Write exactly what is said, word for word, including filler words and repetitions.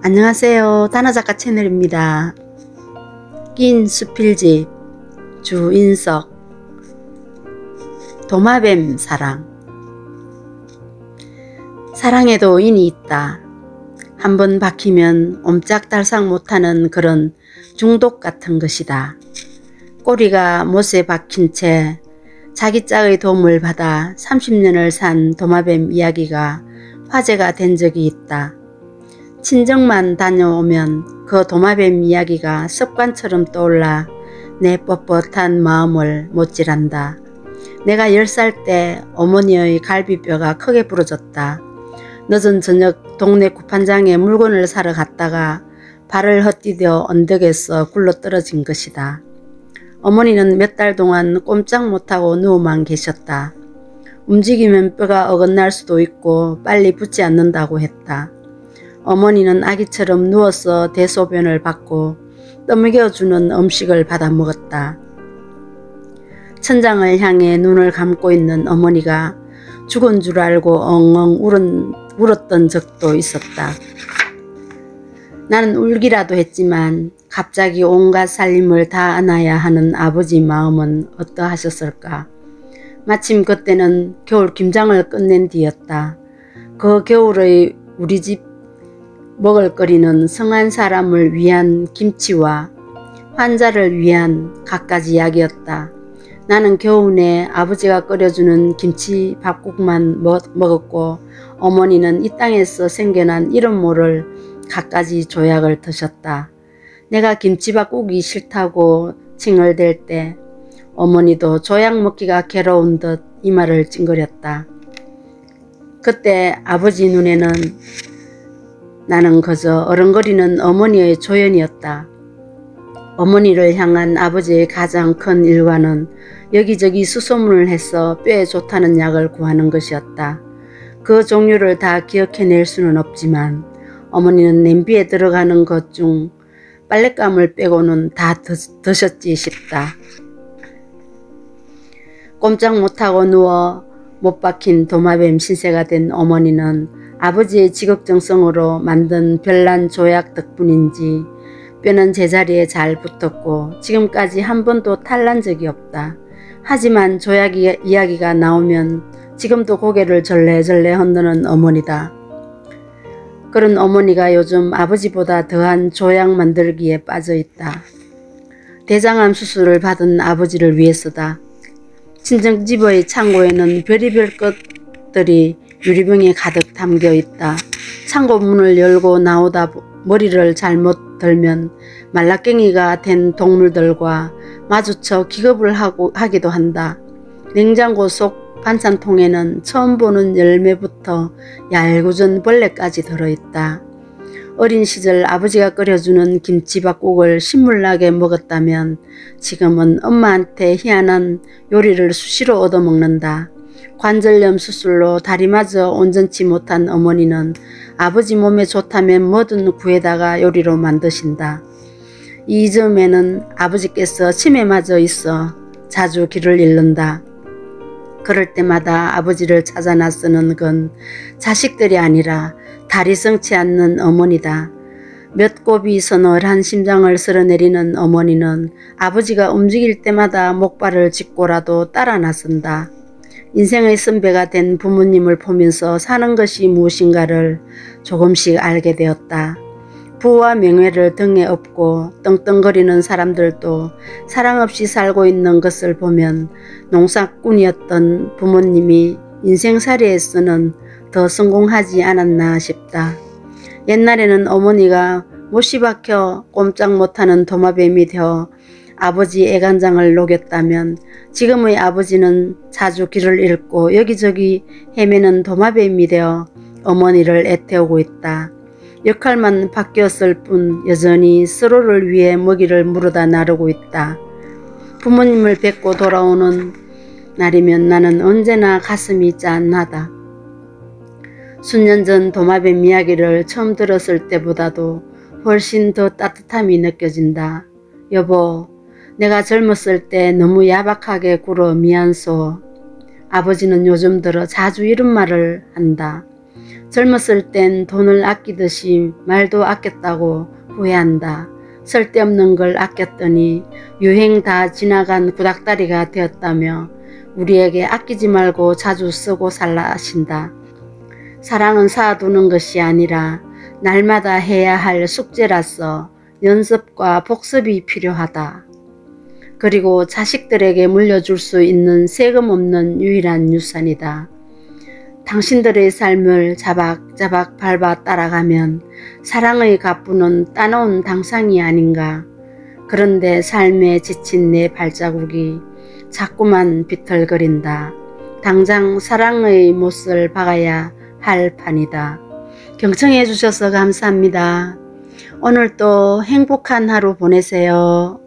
안녕하세요. 다나작가 채널입니다. 낀 수필집 주인석 도마뱀 사랑. 사랑에도 인이 있다. 한번 박히면 옴짝달싹 못하는 그런 중독 같은 것이다. 꼬리가 못에 박힌 채 자기 짝의 도움을 받아 삼십 년을 산 도마뱀 이야기가 화제가 된 적이 있다. 친정만 다녀오면 그 도마뱀 이야기가 습관처럼 떠올라 내 뻣뻣한 마음을 못질한다. 내가 열 살 때 어머니의 갈비뼈가 크게 부러졌다. 늦은 저녁 동네 구판장에 물건을 사러 갔다가 발을 헛디뎌 언덕에서 굴러 떨어진 것이다. 어머니는 몇 달 동안 꼼짝 못하고 누워만 계셨다. 움직이면 뼈가 어긋날 수도 있고 빨리 붙지 않는다고 했다. 어머니는 아기처럼 누워서 대소변을 받고 떠먹여주는 음식을 받아 먹었다. 천장을 향해 눈을 감고 있는 어머니가 죽은 줄 알고 엉엉 울은, 울었던 적도 있었다. 나는 울기라도 했지만 갑자기 온갖 살림을 다 안아야 하는 아버지 마음은 어떠하셨을까. 마침 그때는 겨울 김장을 끝낸 뒤였다. 그 겨울의 우리 집 먹을거리는 성한 사람을 위한 김치와 환자를 위한 갖가지 약이었다. 나는 겨우내 아버지가 끓여주는 김치 밥국만 먹, 먹었고 어머니는 이 땅에서 생겨난 이름 모를 갖가지 조약을 드셨다. 내가 김치밥국이 싫다고 칭얼댈 때 어머니도 조약 먹기가 괴로운 듯 이마를 찡그렸다. 그때 아버지 눈에는 나는 그저 어른거리는 어머니의 조연이었다. 어머니를 향한 아버지의 가장 큰 일과는 여기저기 수소문을 해서 뼈에 좋다는 약을 구하는 것이었다. 그 종류를 다 기억해낼 수는 없지만 어머니는 냄비에 들어가는 것 중 빨랫감을 빼고는 다 드, 드셨지 싶다. 꼼짝 못하고 누워 못 박힌 도마뱀 신세가 된 어머니는 아버지의 지극정성으로 만든 별난 조약 덕분인지 뼈는 제자리에 잘 붙었고 지금까지 한 번도 탈난 적이 없다. 하지만 조약 이야기가 나오면 지금도 고개를 절레절레 흔드는 어머니다. 그런 어머니가 요즘 아버지보다 더한 조약 만들기에 빠져있다. 대장암 수술을 받은 아버지를 위해서다. 친정집의 창고에는 별의별 것들이 유리병에 가득 담겨있다. 창고 문을 열고 나오다 머리를 잘못 들면 말라깽이가 된 동물들과 마주쳐 기겁을 하고, 하기도 한다. 냉장고 속 반찬통에는 처음 보는 열매부터 얄궂은 벌레까지 들어있다. 어린 시절 아버지가 끓여주는 김치밥국을 신물나게 먹었다면 지금은 엄마한테 희한한 요리를 수시로 얻어먹는다. 관절염 수술로 다리마저 온전치 못한 어머니는 아버지 몸에 좋다면 뭐든 구해다가 요리로 만드신다. 이 점에는 아버지께서 치매 맞아 있어 자주 길을 잃는다. 그럴 때마다 아버지를 찾아 나서는 건 자식들이 아니라 다리 성치 않는 어머니다. 몇 곱이 서늘한 심장을 쓸어내리는 어머니는 아버지가 움직일 때마다 목발을 짚고라도 따라 나선다. 인생의 선배가 된 부모님을 보면서 사는 것이 무엇인가를 조금씩 알게 되었다. 부와 명예를 등에 업고 떵떵거리는 사람들도 사랑 없이 살고 있는 것을 보면 농사꾼이었던 부모님이 인생살이에서는 더 성공하지 않았나 싶다. 옛날에는 어머니가 못이 박혀 꼼짝 못하는 도마뱀이 되어 아버지 애간장을 녹였다면 지금의 아버지는 자주 길을 잃고 여기저기 헤매는 도마뱀이 되어 어머니를 애태우고 있다. 역할만 바뀌었을 뿐 여전히 서로를 위해 먹이를 물어다 나르고 있다. 부모님을 뵙고 돌아오는 날이면 나는 언제나 가슴이 짠하다. 수년 전 도마뱀 이야기를 처음 들었을 때보다도 훨씬 더 따뜻함이 느껴진다. 여보, 내가 젊었을 때 너무 야박하게 굴어 미안소. 아버지는 요즘 들어 자주 이런 말을 한다. 젊었을 땐 돈을 아끼듯이 말도 아꼈다고 후회한다. 쓸데없는 걸 아꼈더니 유행 다 지나간 구닥다리가 되었다며 우리에게 아끼지 말고 자주 쓰고 살라 하신다. 사랑은 사두는 것이 아니라 날마다 해야 할 숙제라서 연습과 복습이 필요하다. 그리고 자식들에게 물려줄 수 있는 세금 없는 유일한 유산이다. 당신들의 삶을 자박자박 밟아 따라가면 사랑의 갑부는 따놓은 당상이 아닌가. 그런데 삶에 지친 내 발자국이 자꾸만 비틀거린다. 당장 사랑의 못을 박아야 할 판이다. 경청해 주셔서 감사합니다. 오늘도 행복한 하루 보내세요.